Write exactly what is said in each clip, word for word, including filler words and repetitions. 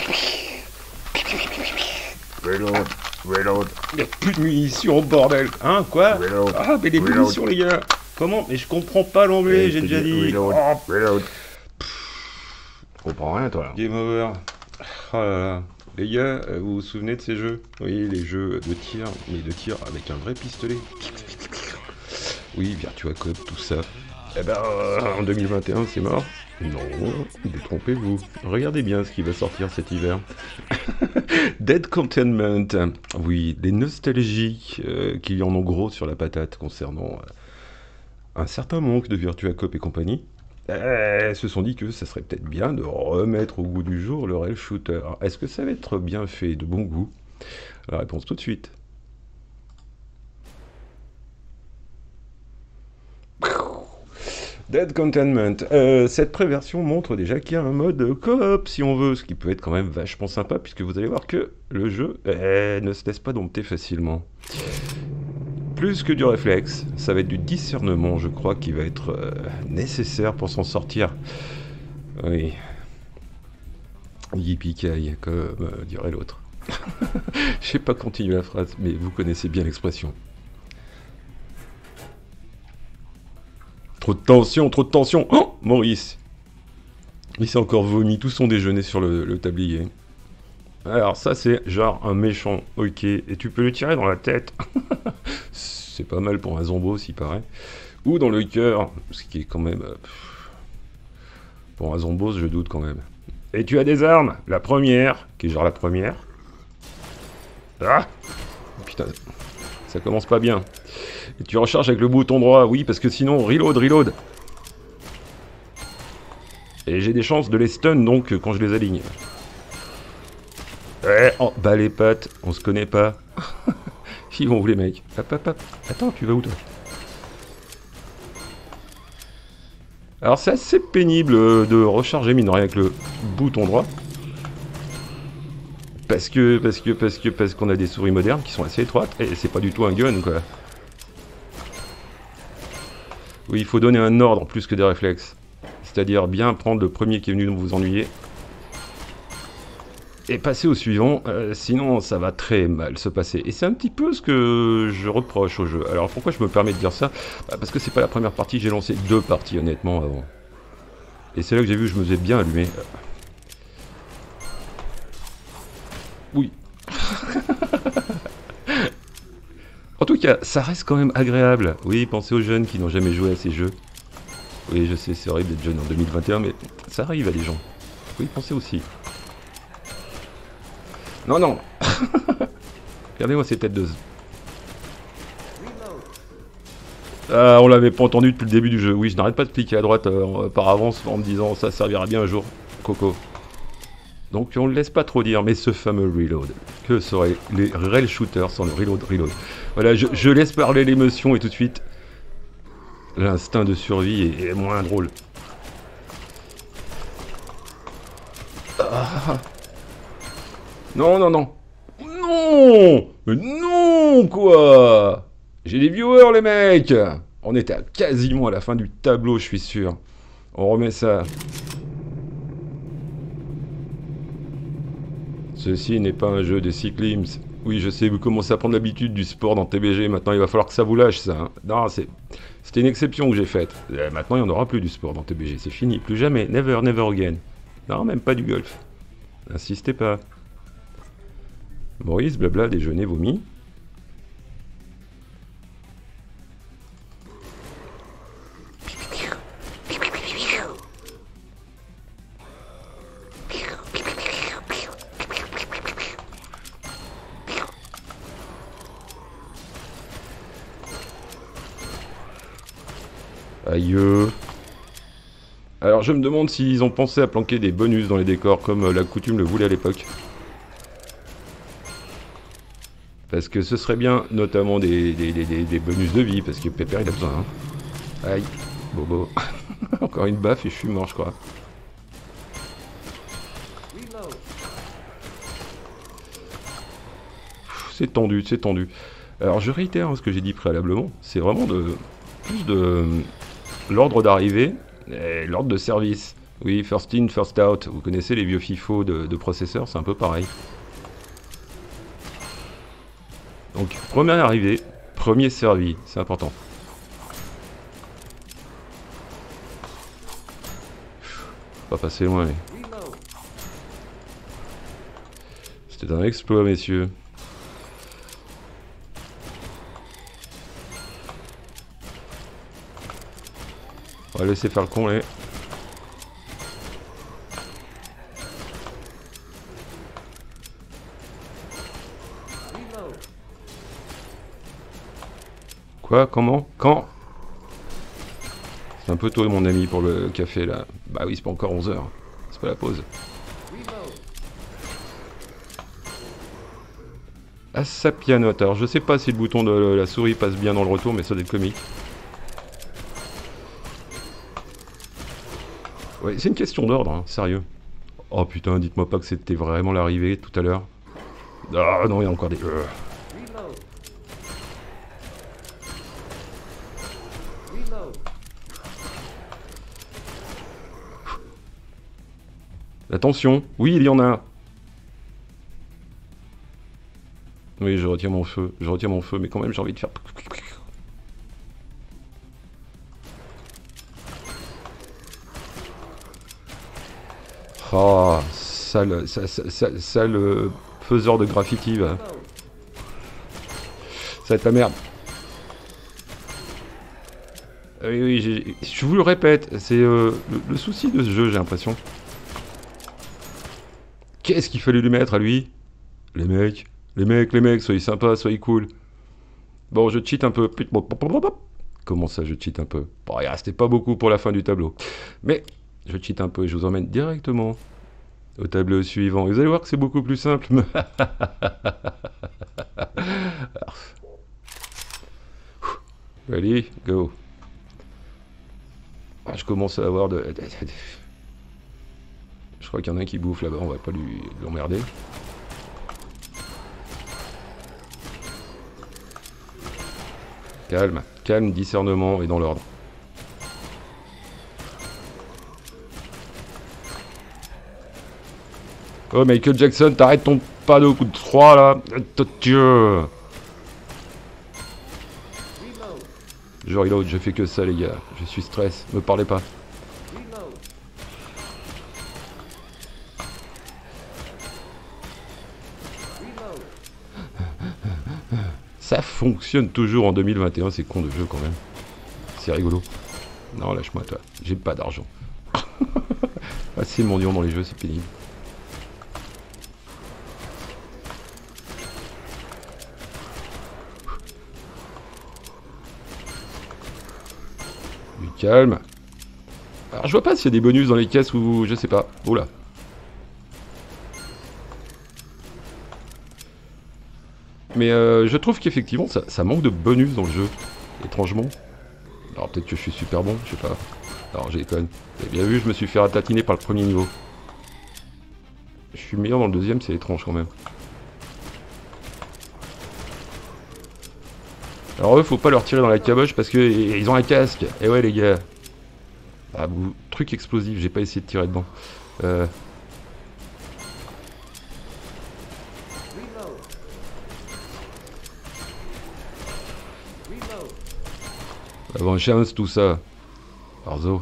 Reload, reload. Il n'y a plus de munitions, bordel. Hein, quoi? Reload. Ah, mais les Reload. munitions, les gars. Comment? Mais je comprends pas l'anglais, j'ai déjà dit. Reload, Oh, reload. Tu comprends rien, toi. game over. Oh là là. Les gars, euh, vous vous souvenez de ces jeux? Oui, les jeux de tir, mais de tir avec un vrai pistolet. Oui, Virtua Cop, tout ça. Eh ben, euh, en deux mille vingt et un, c'est mort. Non, détrompez-vous. Regardez bien ce qui va sortir cet hiver. Dead Containment. Oui, des nostalgies euh, qui en ont gros sur la patate concernant euh, un certain manque de Virtua Cop et compagnie. Euh, se sont dit que ça serait peut-être bien de remettre au goût du jour le rail shooter. Est-ce que ça va être bien fait, de bon goût? La réponse tout de suite. Dead Containment. Euh, cette préversion montre déjà qu'il y a un mode coop si on veut, ce qui peut être quand même vachement sympa puisque vous allez voir que le jeu eh, ne se laisse pas dompter facilement. Plus que du réflexe, ça va être du discernement, je crois, qui va être euh, nécessaire pour s'en sortir. Oui. Yippee-ki-yay, comme euh, dirait l'autre. Je sais pas continuer la phrase, mais vous connaissez bien l'expression. Trop de tension, trop de tension. Oh, Maurice. Il s'est encore vomi tout son déjeuner sur le, le tablier. Alors ça c'est genre un méchant, ok, et tu peux le tirer dans la tête. C'est pas mal pour un zombo s'il paraît. Ou dans le cœur, ce qui est quand même... Euh, pour un zombos je doute quand même. Et tu as des armes. La première, qui est genre la première. Ah putain, ça commence pas bien. Et tu recharges avec le bouton droit, oui, parce que sinon, reload, reload. Et j'ai des chances de les stun donc quand je les aligne. Ouais, oh, bah les pattes, on se connaît pas. Ils vont où les mecs? Hop, hop, hop. Attends, tu vas où toi? Alors c'est assez pénible de recharger mine de rien avec le bouton droit. Parce que, parce que, parce que, parce qu'on a des souris modernes qui sont assez étroites. Et c'est pas du tout un gun quoi. Oui, il faut donner un ordre plus que des réflexes. C'est-à-dire bien prendre le premier qui est venu vous ennuyer. Et passer au suivant, euh, sinon ça va très mal se passer. Et c'est un petit peu ce que je reproche au jeu. Alors pourquoi je me permets de dire ça? Bah, parce que c'est pas la première partie, j'ai lancé deux parties honnêtement avant. Et c'est là que j'ai vu que je me faisais bien allumer. Oui. En tout cas, ça reste quand même agréable. Oui, pensez aux jeunes qui n'ont jamais joué à ces jeux. Oui, je sais, c'est horrible d'être jeune en deux mille vingt et un, mais ça arrive à des gens. Oui, pensez aussi. Non, non. Regardez-moi ces têtes de... Ah, on l'avait pas entendu depuis le début du jeu. Oui, je n'arrête pas de cliquer à droite euh, par avance en me disant ça servira bien un jour, Coco. Donc on le laisse pas trop dire, mais ce fameux reload. Que seraient les rail shooters sans le reload, reload. Voilà, je, je laisse parler l'émotion et tout de suite, l'instinct de survie est, est moins drôle. Ah. Non, non, non. Non! Mais non, quoi! J'ai des viewers, les mecs! On était à quasiment à la fin du tableau, je suis sûr. On remet ça. Ceci n'est pas un jeu de cyclisme. Oui, je sais, vous commencez à prendre l'habitude du sport dans T B G. Maintenant, il va falloir que ça vous lâche, ça. Hein. Non, c'est... C'était une exception que j'ai faite. Euh, maintenant, il n'y en aura plus du sport dans T B G. C'est fini. Plus jamais. Never, never again. Non, même pas du golf. Insistez pas. Maurice, blabla, déjeuner, vomi. Aïe. Alors je me demande s'ils ont pensé à planquer des bonus dans les décors comme la coutume le voulait à l'époque. Parce que ce serait bien, notamment des, des, des, des bonus de vie, parce que Pépère il a besoin. Hein. Aïe, bobo. Encore une baffe et je suis mort, je crois. C'est tendu, c'est tendu. Alors je réitère hein, ce que j'ai dit préalablement, c'est vraiment de plus de l'ordre d'arrivée et l'ordre de service. Oui, first in, first out. Vous connaissez les vieux FIFO de, de processeurs, c'est un peu pareil. Donc, premier arrivé, premier servi, c'est important. Pas passer loin, mais... C'était un exploit, messieurs. On va laisser faire le con, là. Quoi? Comment? Quand? C'est un peu tôt, mon ami, pour le café, là. Bah oui, c'est pas encore onze heures. C'est pas la pause. Ah, ça pianote. Alors, je sais pas si le bouton de la souris passe bien dans le retour, mais ça doit être comique. Ouais, c'est une question d'ordre, hein, sérieux. Oh putain, dites-moi pas que c'était vraiment l'arrivée tout à l'heure. Ah non, il y a encore des... Euh. Attention, oui, il y en a. Oui, je retiens mon feu, je retiens mon feu, mais quand même j'ai envie de faire... Oh, sale, sale, sale, sale euh, faiseur de graffiti, va. Ça va être la merde. Oui, oui, je vous le répète, c'est euh, le, le souci de ce jeu, j'ai l'impression. Qu'est-ce qu'il fallait lui mettre à lui? Les mecs, les mecs, les mecs, soyez sympas, soyez cool. Bon, je cheat un peu. Comment ça, je cheat un peu? Bon, il restait pas beaucoup pour la fin du tableau. Mais je cheat un peu et je vous emmène directement au tableau suivant. Et vous allez voir que c'est beaucoup plus simple. Allez, go. Ah, je commence à avoir de... Je crois qu'il y en a un qui bouffe là-bas, on va pas lui l'emmerder. Calme, calme, discernement et dans l'ordre. Oh Michael Jackson, t'arrêtes ton panneau coup de trois là. Dieu. Je reload, je fais que ça les gars. Je suis stress, me parlez pas. Ça fonctionne toujours en deux mille vingt et un, c'est con de jeu quand même. C'est rigolo. Non, lâche-moi toi, j'ai pas d'argent. Assez mendiant dans les jeux, c'est pénible. Du calme. Alors je vois pas s'il y a des bonus dans les caisses ou je sais pas. Oula. Mais euh, je trouve qu'effectivement ça, ça manque de bonus dans le jeu, étrangement. Alors peut-être que je suis super bon, je sais pas. Alors j'ai déconne. Vous avez bien vu, je me suis fait ratatiner par le premier niveau. Je suis meilleur dans le deuxième, c'est étrange quand même. Alors eux, faut pas leur tirer dans la caboche parce que ils ont un casque. Et ouais les gars. Ah vous, truc explosif, j'ai pas essayé de tirer dedans. Euh... La vengeance, tout ça. Arzo.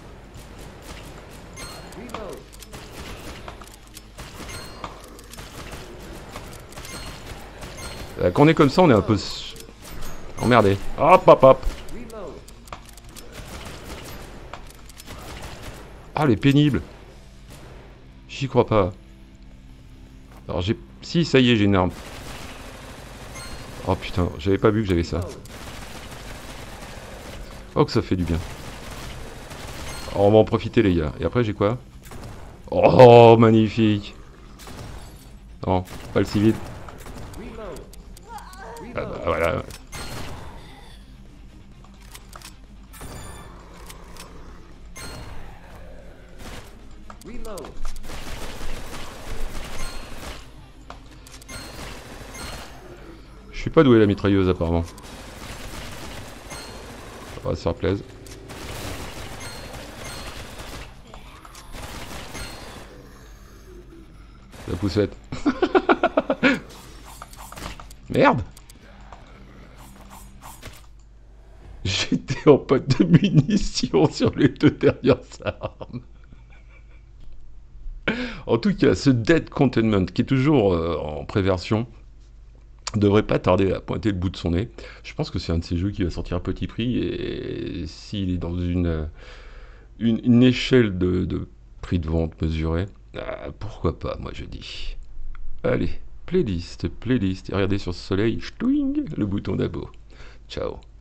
Euh, quand on est comme ça, on est un peu emmerdé. Hop, hop, hop. Ah, elle est pénible. J'y crois pas. Alors j'ai... Si, ça y est, j'ai une arme. Oh putain, j'avais pas vu que j'avais ça. Oh que ça fait du bien. Oh, on va en profiter les gars. Et après j'ai quoi? Oh magnifique. Non, pas le civil. Ah bah voilà. Je suis pas doué la mitrailleuse apparemment. On va se faire plaisir. la poussette. Merde. J'étais en panne de munitions sur les deux dernières armes. En tout cas, ce Dead Containment, qui est toujours euh, en préversion, devrait pas tarder à pointer le bout de son nez. Je pense que c'est un de ces jeux qui va sortir à petit prix, et s'il est dans une, une, une échelle de, de prix de vente mesuré, ah, pourquoi pas, moi je dis. Allez, playlist, playlist, et regardez sur ce soleil, ch'touing, le bouton d'abo. Ciao.